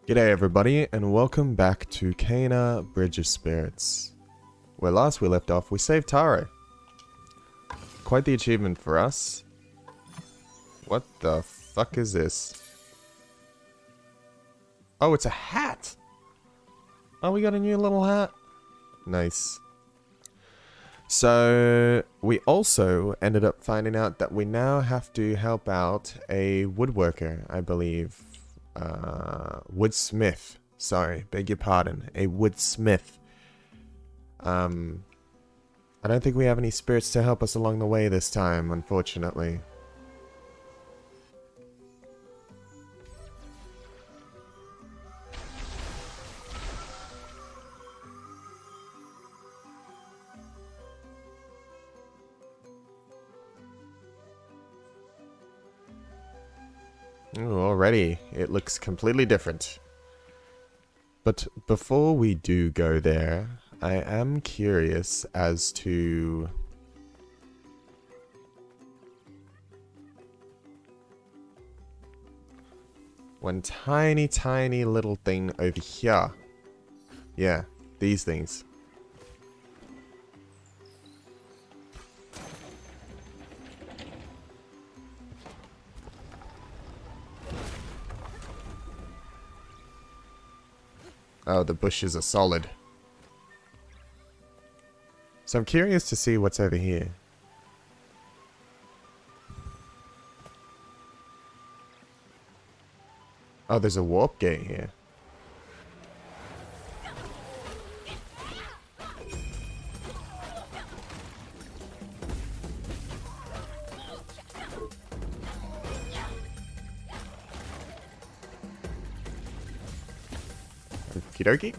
G'day everybody, and welcome back to Kana Bridge of Spirits. Where last we left off, we saved Taro. Quite the achievement for us. What the fuck is this? Oh, it's a hat! Oh, we got a new little hat. Nice. So, we also ended up finding out that we now have to help out a woodworker, I believe. Woodsmith. Sorry, beg your pardon. A woodsmith. I don't think we have any spirits to help us along the way this time, unfortunately. Ooh, already, it looks completely different. But before we do go there, I am curious as to one tiny little thing over here. Yeah, these things. Oh, the bushes are solid. So I'm curious to see what's over here. Oh, there's a warp gate here. Okie dokie.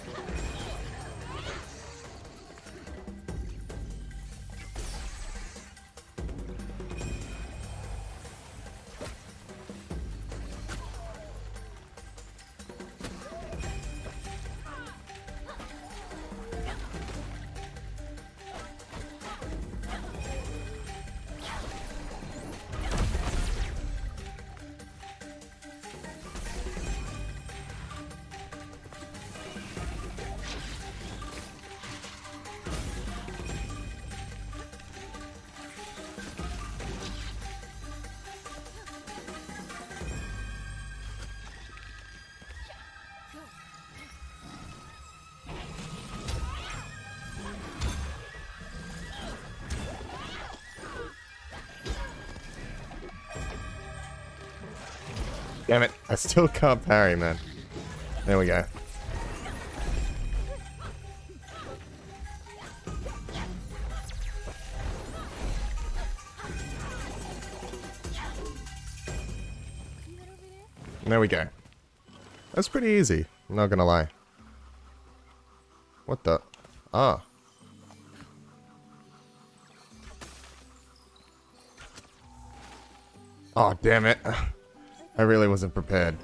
Damn it, I still can't parry, man. There we go. There we go. That's pretty easy, I'm not gonna lie. What the? Ah. Oh, damn it. I really wasn't prepared.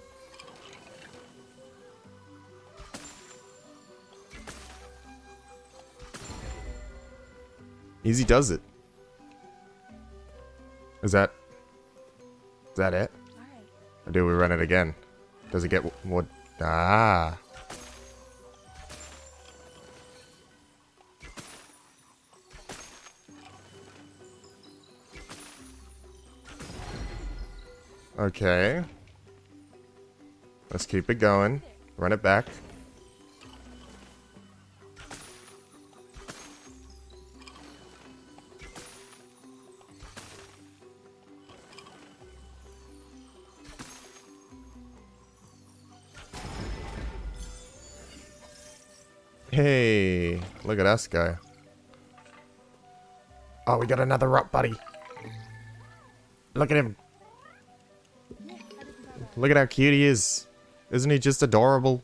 Easy does it. Is that it? Or do we run it again? Does it get more? Ah. Okay. Let's keep it going. Run it back. Hey, look at us go. Oh, we got another rock buddy. Look at him. Look at how cute he is. Isn't he just adorable?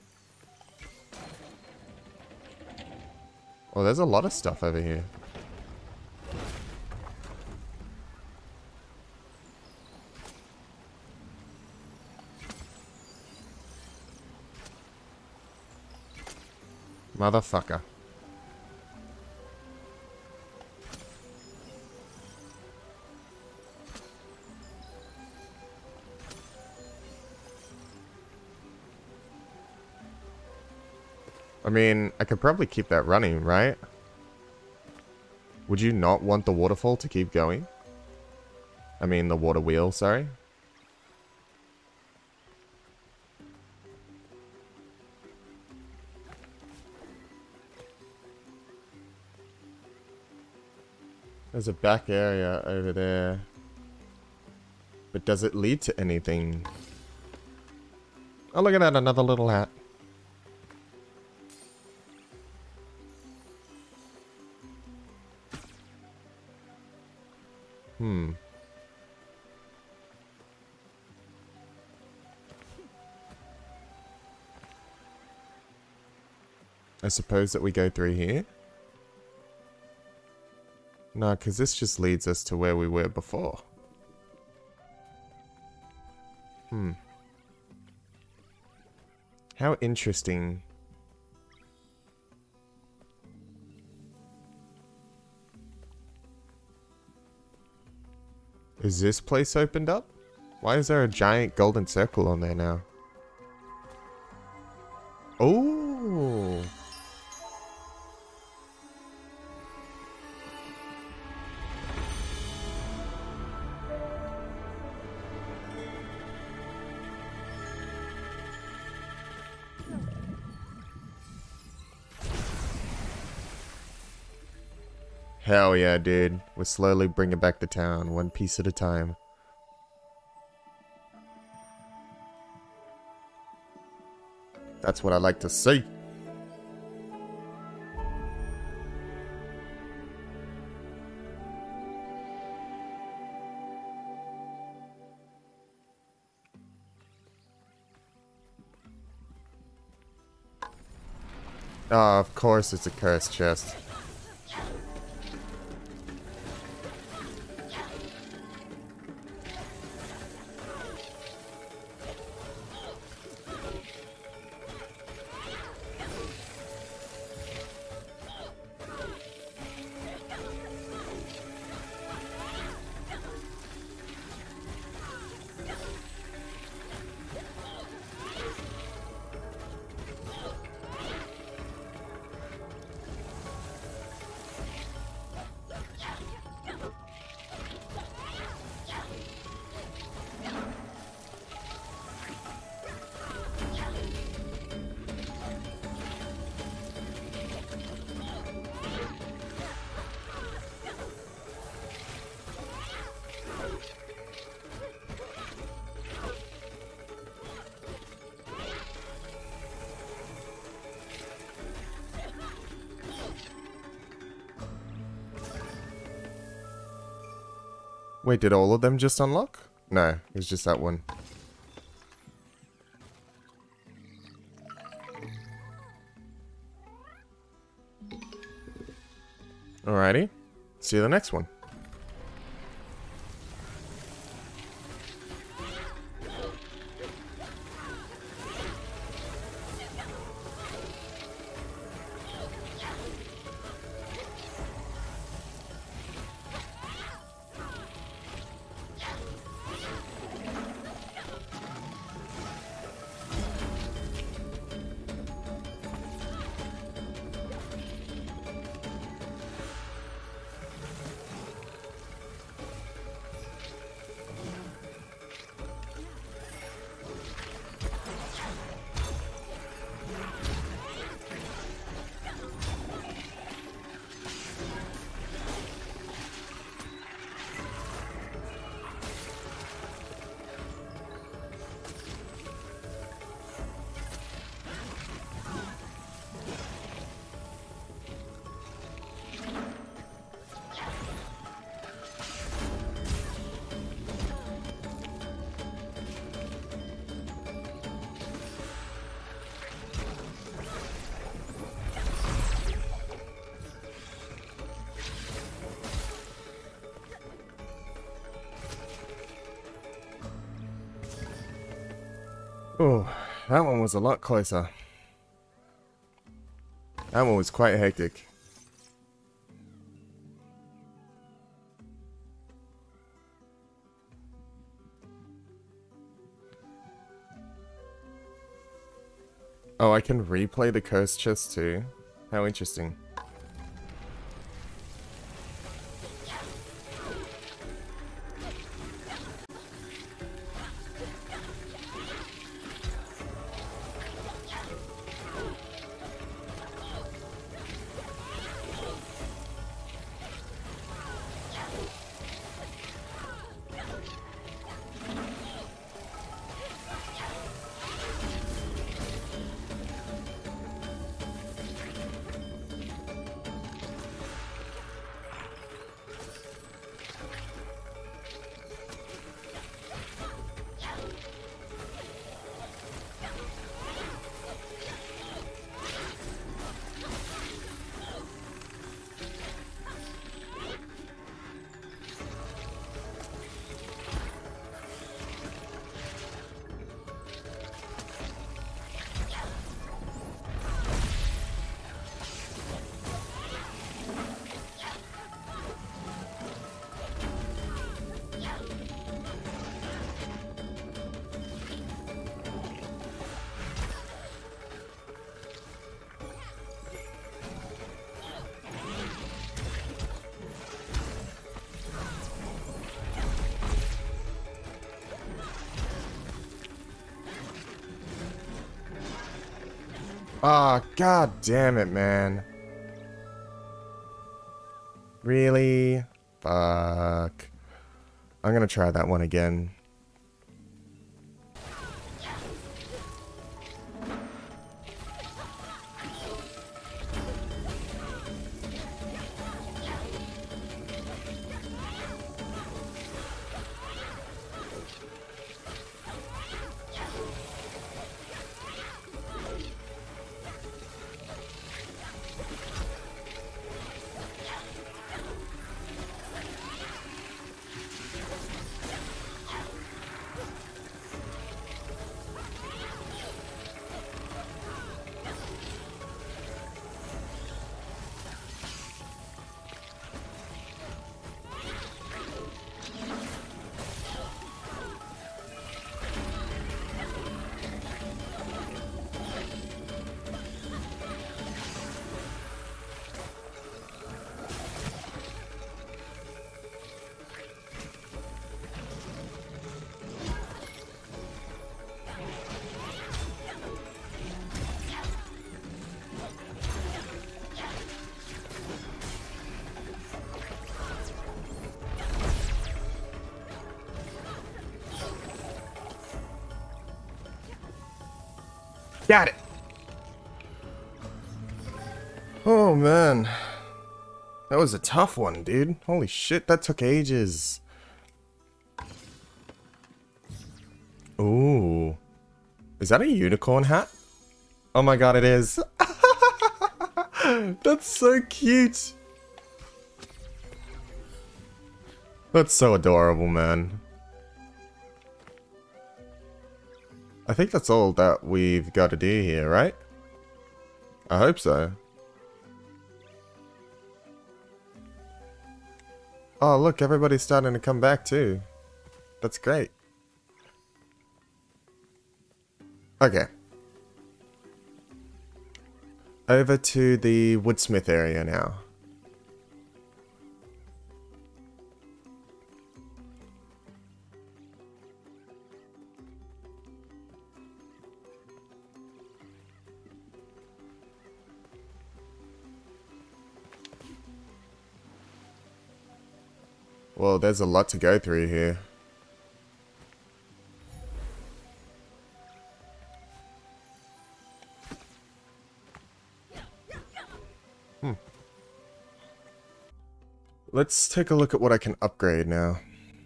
Oh, there's a lot of stuff over here. Motherfucker. I mean, I could probably keep that running, right? Would you not want the waterfall to keep going? I mean, the water wheel, sorry. There's a back area over there. But does it lead to anything? Oh, look at that, another little hat. I suppose that we go through here? No, because this just leads us to where we were before. How interesting. Is this place opened up? Why is there a giant golden circle on there now? Oh! Hell yeah, dude. We're slowly bringing back the town, one piece at a time. That's what I like to see. Oh, of course it's a cursed chest. Wait, did all of them just unlock? No, it was just that one. Alrighty. See you the next one. Oh, that one was a lot closer. That one was quite hectic. Oh, I can replay the cursed chest too. How interesting. Ah, oh, god damn it, man. Really? Fuck. I'm gonna try that one again. Got it! Oh man. That was a tough one, dude. Holy shit, that took ages. Ooh. Is that a unicorn hat? Oh my god, it is. That's so cute. That's so adorable, man. I think that's all that we've got to do here, right? I hope so. Oh, look, everybody's starting to come back too. That's great. Okay. Over to the woodsmith area now. Well, there's a lot to go through here. Let's take a look at what I can upgrade now.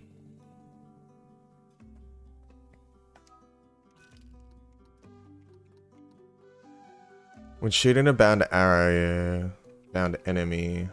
When shooting a bound arrow, yeah. Bound enemy.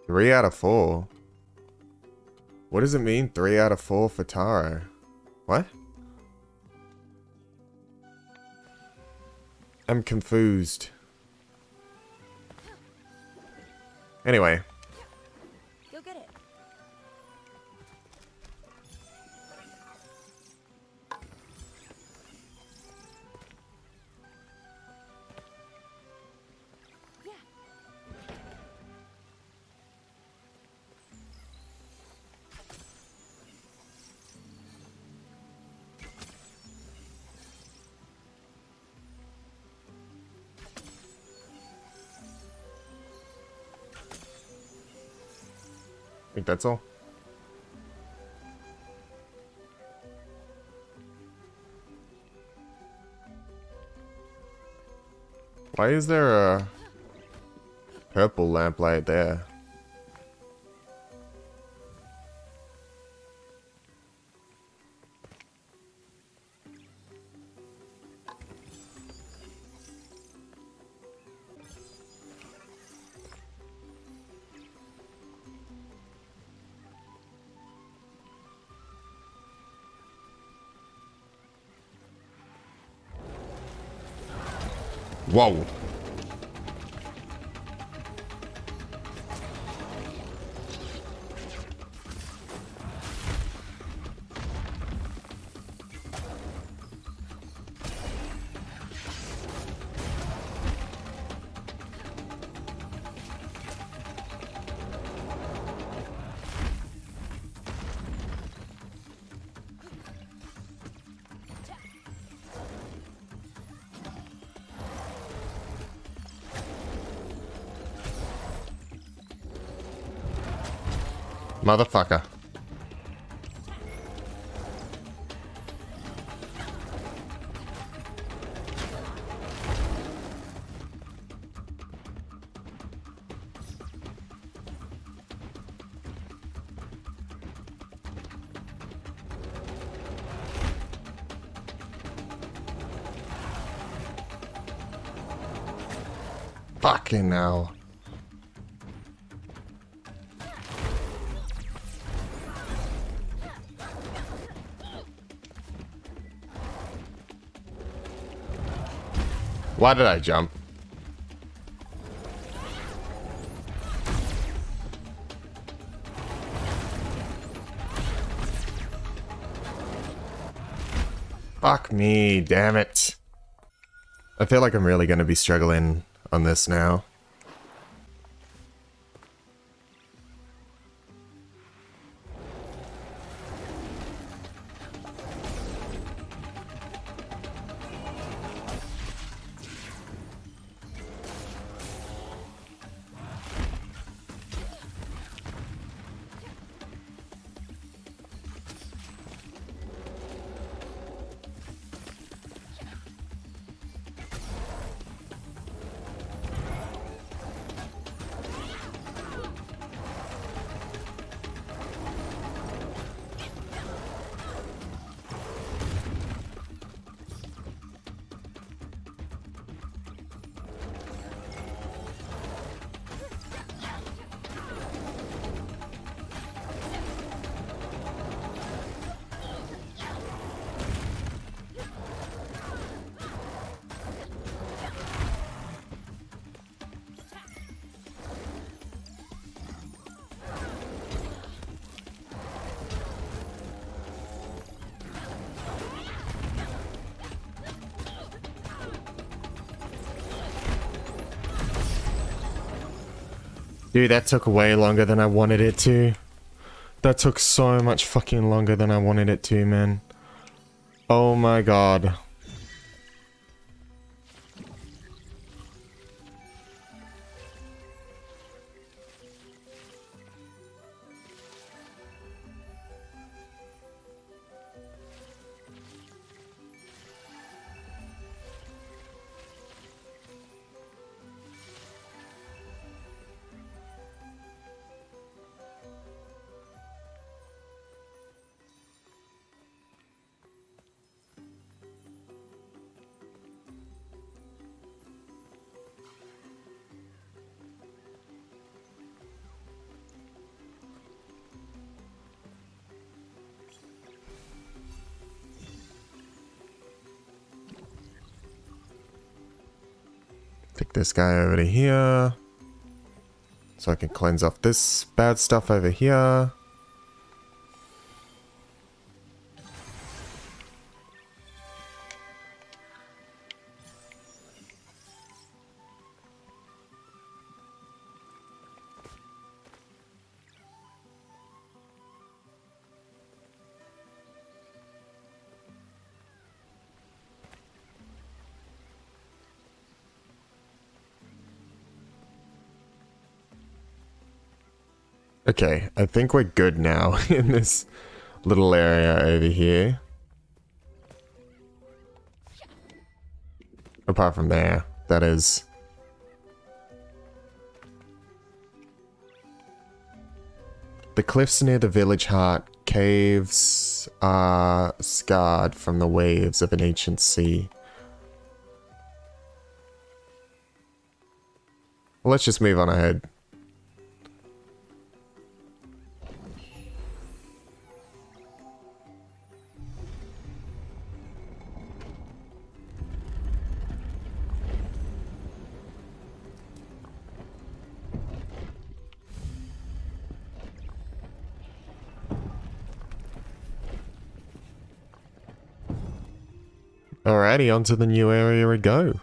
3 out of 4. What does it mean 3 out of 4 for Taro? What? I'm confused. Anyway. Go get it. Yeah. I think that's all. Why is there a purple lamplight there? Whoa. Motherfucker. Fucking hell. Why did I jump? Fuck me, damn it. I feel like I'm really gonna be struggling on this now. Dude, that took way longer than I wanted it to. That took so much fucking longer than I wanted it to, man. Oh my god. this guy over to here. So I can cleanse off this bad stuff over here. Okay, I think we're good now in this little area over here. Apart from there, that is. The cliffs near the village heart caves are scarred from the waves of an ancient sea. Well, let's just move on ahead. Alrighty, on to the new area we go.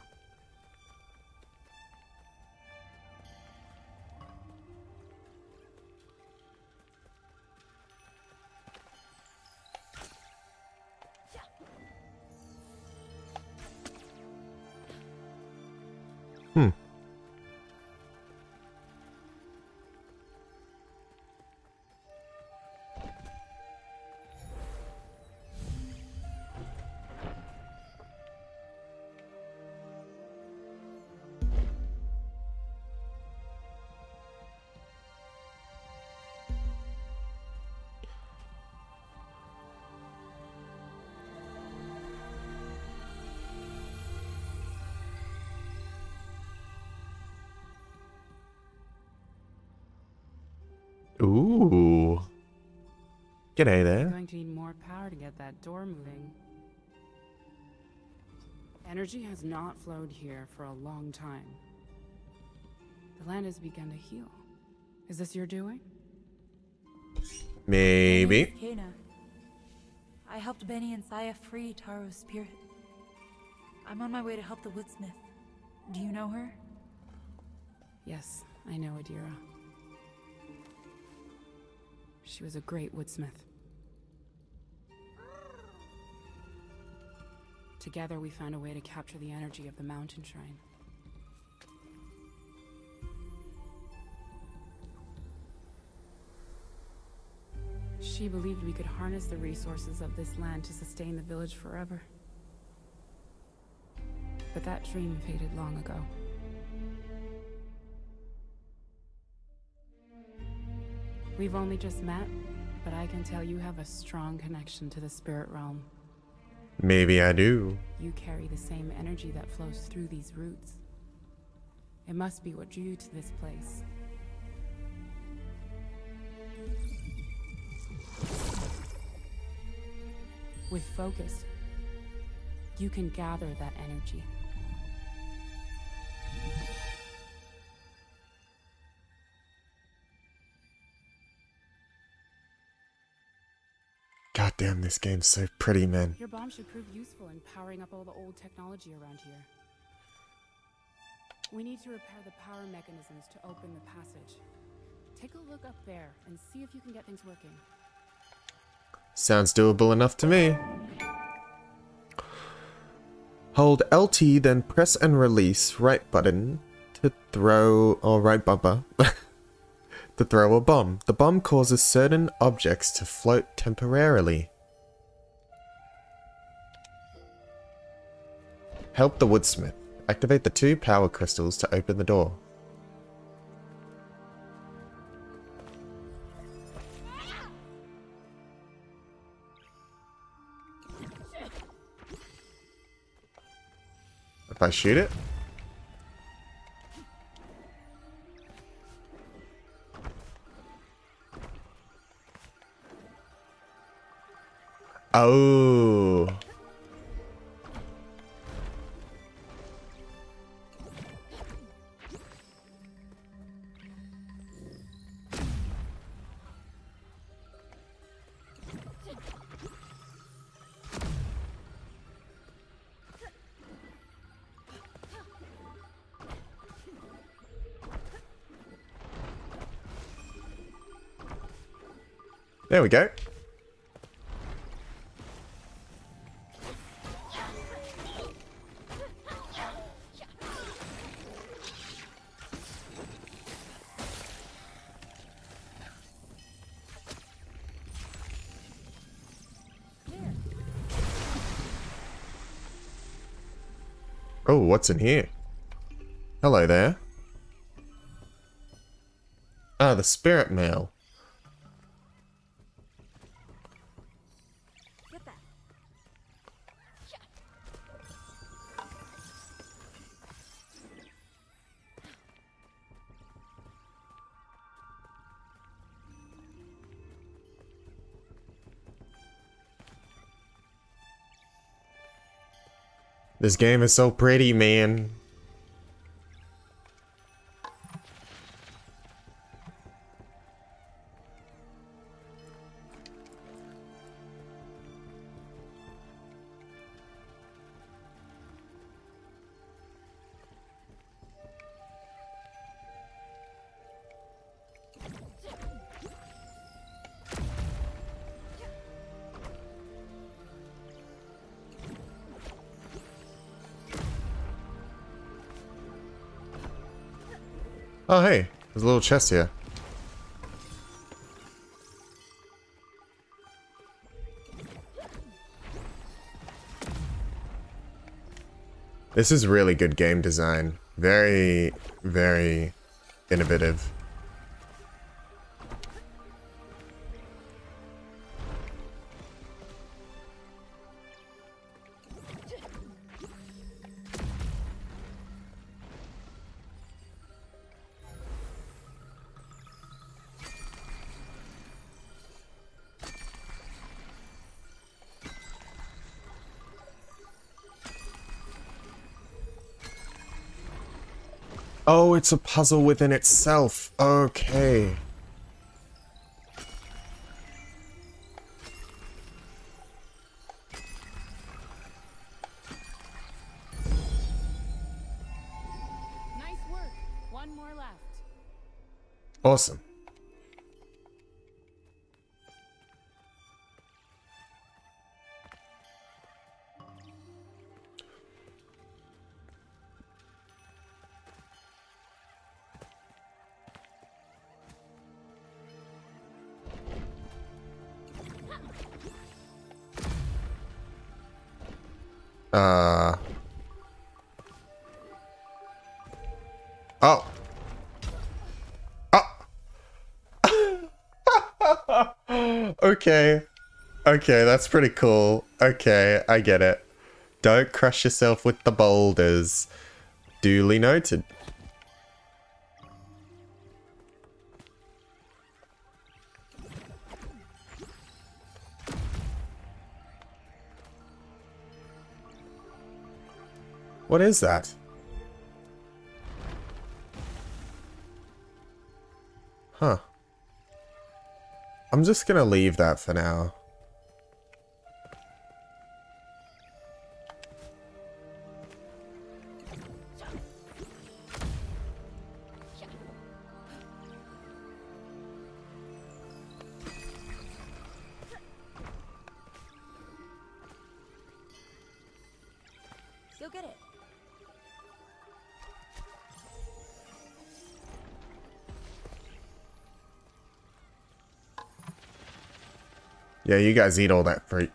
Ooh. G'day You're there. going to need more power to get that door moving. Energy has not flowed here for a long time. The land has begun to heal. Is this your doing? Maybe. Kena. I helped Benny and Saya free Taro's spirit. I'm on my way to help the woodsmith. Do you know her? Yes, I know Adira. She was a great woodsmith. Together we found a way to capture the energy of the mountain shrine. She believed we could harness the resources of this land to sustain the village forever. But that dream faded long ago. We've only just met, but I can tell you have a strong connection to the spirit realm. Maybe I do. You carry the same energy that flows through these roots. It must be what drew you to this place. With focus, you can gather that energy. God damn, this game's so pretty, man. Your bomb should prove useful in powering up all the old technology around here. We need to repair the power mechanisms to open the passage. Take a look up there and see if you can get things working. Sounds doable enough to me. Hold LT, then press and release right button to throw, or right bumper, to throw a bomb. The bomb causes certain objects to float temporarily. Help the woodsmith. Activate the 2 power crystals to open the door. If I shoot it? Oh. There we go. Oh, what's in here? Hello there. Ah, the spirit mail. Get that. This game is so pretty, man. Oh, hey, there's a little chest here. This is really good game design. Very, very innovative. Oh, it's a puzzle within itself. Okay. Nice work. One more left. Awesome. Oh. Oh. Okay. Okay, that's pretty cool. Okay, I get it. Don't crush yourself with the boulders. Duly noted. What is that? Huh. I'm just gonna leave that for now. Go get it. Yeah, you guys eat all that fruit.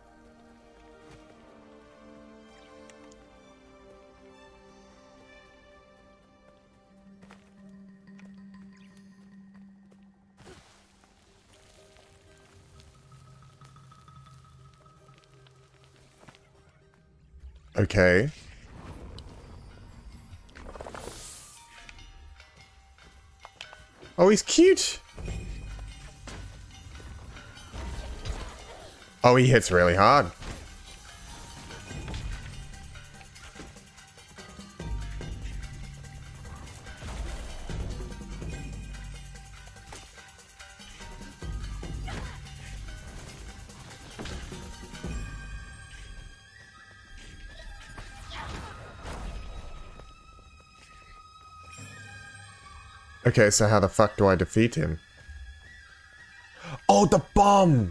Okay. Oh, he's cute. Oh, he hits really hard. Okay, so how the fuck do I defeat him? Oh, the bomb!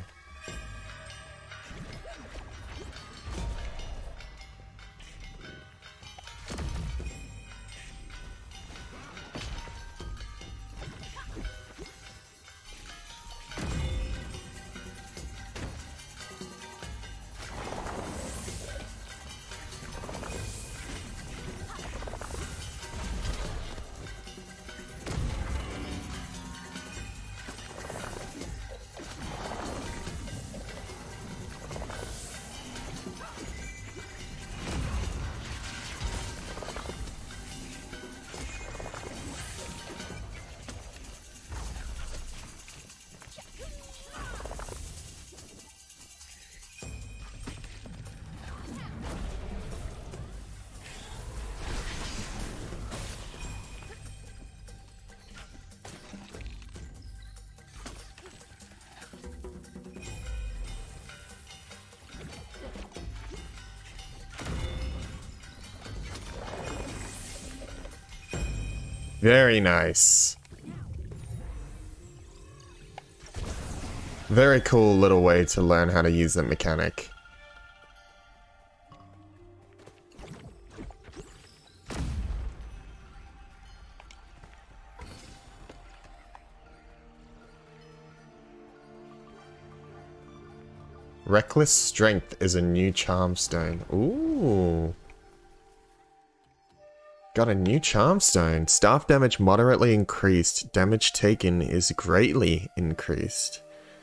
Very nice. Very cool little way to learn how to use that mechanic. Reckless Strength is a new charm stone. Ooh. Got a new charm stone. Staff damage moderately increased. Damage taken is greatly increased.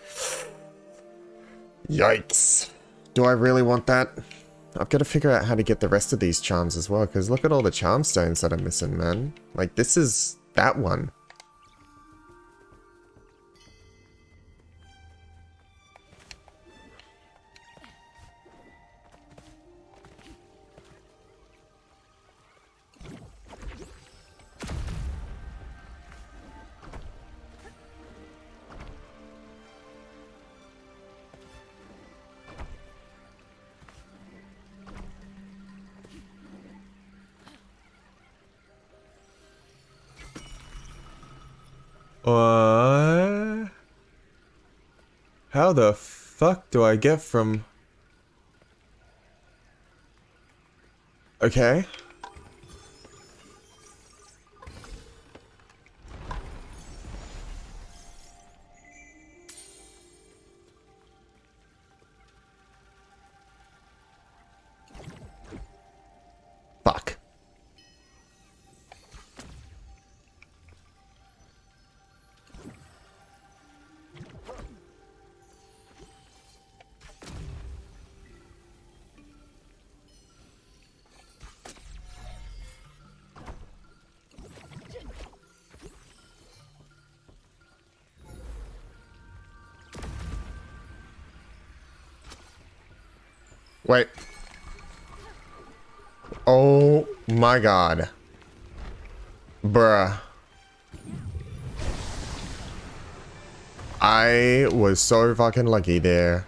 Yikes. Do I really want that? I've got to figure out how to get the rest of these charms as well, because look at all the charm stones that I'm missing, man. Like, this is that one. What? How the fuck do I get from... Okay. Fuck. Wait. Oh my god. Bruh. I was so fucking lucky there.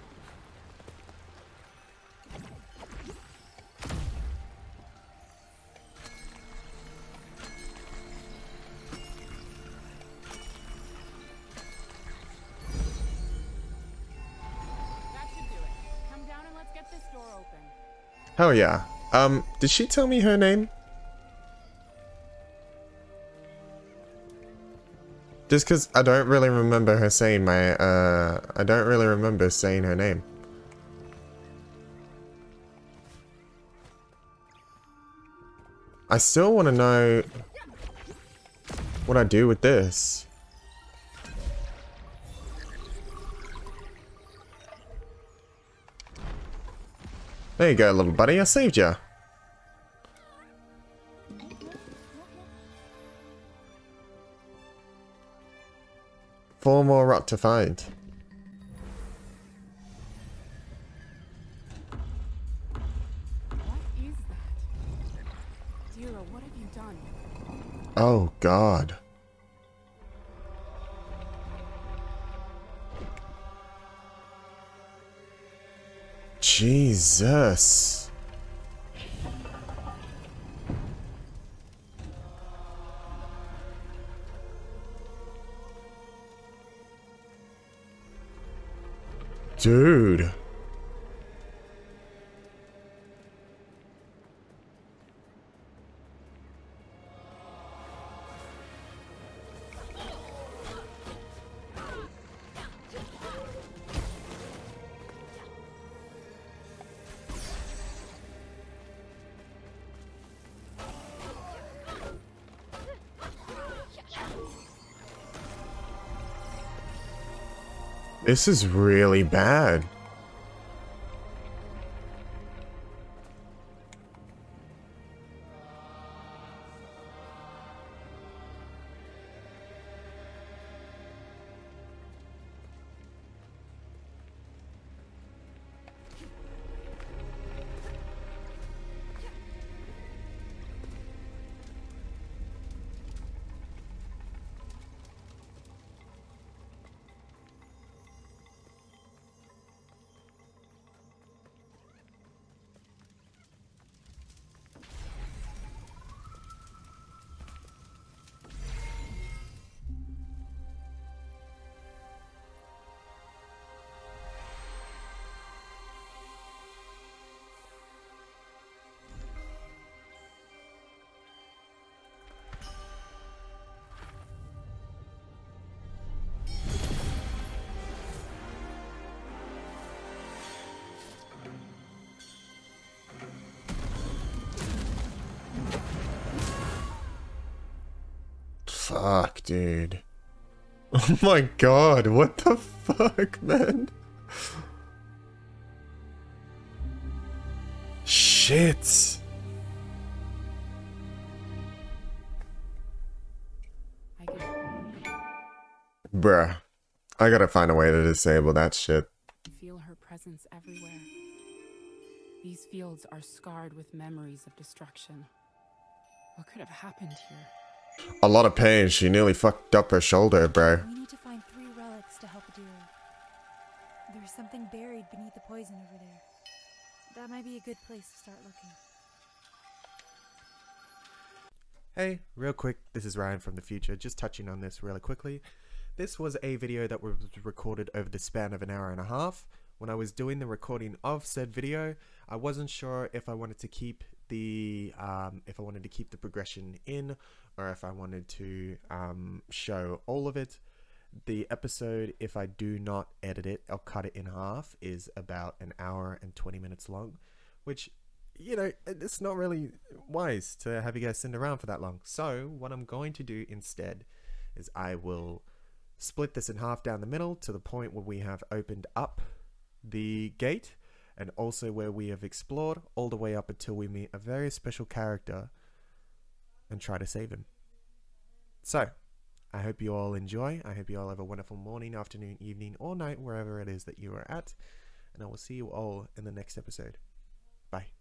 Hell yeah. Did she tell me her name? Just because I don't really remember her saying my, I don't really remember saying her name. I still want to know what I do with this. There you go, little buddy. I saved ya. Four more rot to find. What is that? Dira, what have you done? Oh, God. Jesus. Dude. This is really bad. Fuck, dude. Oh my god, what the fuck, man? Shit. I can Bruh. I gotta find a way to disable that shit. feel her presence everywhere. These fields are scarred with memories of destruction. What could have happened here? A lot of pain. She nearly fucked up her shoulder, bro. We need to find 3 relics to help Adira. There's something buried beneath the poison over there. That might be a good place to start looking. Hey, real quick, this is Ryan from the future, just touching on this really quickly. This was a video that was recorded over the span of an hour and a half. When I was doing the recording of said video, I wasn't sure if I wanted to keep the progression in, or if I wanted to show all of it. The episode, if I do not edit it, I'll cut it in half, is about an hour and 20 minutes long, which, you know, it's not really wise to have you guys sitting around for that long. So what I'm going to do instead is I will split this in half down the middle to the point where we have opened up the gate, and also where we have explored all the way up until we meet a very special character and try to save him. So I hope you all enjoy. I hope you all have a wonderful morning, afternoon, evening, or night, wherever it is that you are at, and I will see you all in the next episode. Bye.